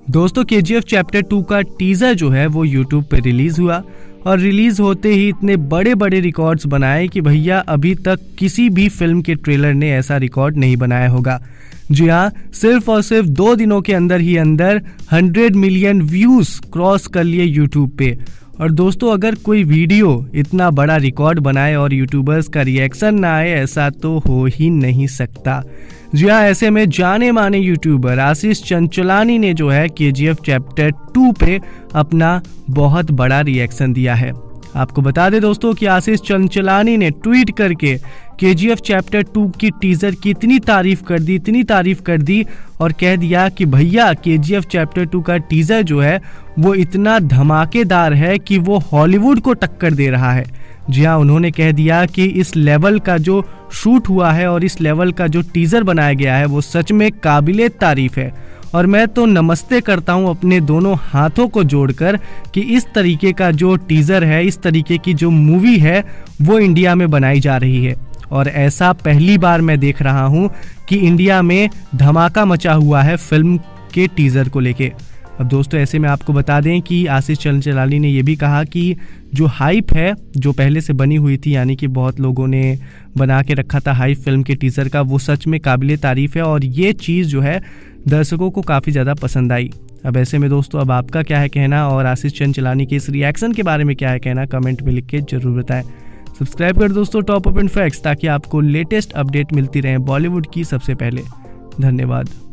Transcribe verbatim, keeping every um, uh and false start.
दोस्तों K G F chapter two का teaser जो है वो यूट्यूब पे रिलीज हुआ और रिलीज होते ही इतने बड़े बड़े रिकॉर्ड्स बनाए कि भैया अभी तक किसी भी फिल्म के ट्रेलर ने ऐसा रिकॉर्ड नहीं बनाया होगा। जी हाँ, सिर्फ और सिर्फ दो दिनों के अंदर ही अंदर हंड्रेड मिलियन व्यूज क्रॉस कर लिए यूट्यूब पे। और दोस्तों अगर कोई वीडियो इतना बड़ा रिकॉर्ड बनाए और यूट्यूबर्स का रिएक्शन ना आए, ऐसा तो हो ही नहीं सकता। जी हाँ, ऐसे में जाने माने यूट्यूबर आशीष चंचलानी ने जो है के जी एफ चैप्टर टू पे अपना बहुत बड़ा रिएक्शन दिया है। आपको बता दें दोस्तों कि आशीष चंचलानी ने ट्वीट करके K G F chapter two की टीजर की इतनी तारीफ कर दी इतनी तारीफ कर दी और कह दिया कि भैया K G F chapter two का टीजर जो है वो इतना धमाकेदार है कि वो हॉलीवुड को टक्कर दे रहा है। जी हाँ, उन्होंने कह दिया कि इस लेवल का जो शूट हुआ है और इस लेवल का जो टीजर बनाया गया है वो सच में काबिले तारीफ है। और मैं तो नमस्ते करता हूँ अपने दोनों हाथों को जोड़कर कि इस तरीके का जो टीजर है, इस तरीके की जो मूवी है वो इंडिया में बनाई जा रही है। और ऐसा पहली बार मैं देख रहा हूँ कि इंडिया में धमाका मचा हुआ है फिल्म के टीजर को लेके। अब दोस्तों ऐसे में आपको बता दें कि आशीष चंचलानी ने यह भी कहा कि जो हाइप है जो पहले से बनी हुई थी, यानी कि बहुत लोगों ने बना के रखा था हाइप फिल्म के टीजर का, वो सच में काबिले तारीफ है और ये चीज़ जो है दर्शकों को काफ़ी ज़्यादा पसंद आई। अब ऐसे में दोस्तों अब आपका क्या है कहना और आशीष चंचलानी के इस रिएक्शन के बारे में क्या है कहना, कमेंट में लिख के जरूर बताएं। सब्सक्राइब कर दोस्तों टॉप अप इन फैक्ट्स ताकि आपको लेटेस्ट अपडेट मिलती रहे बॉलीवुड की सबसे पहले। धन्यवाद।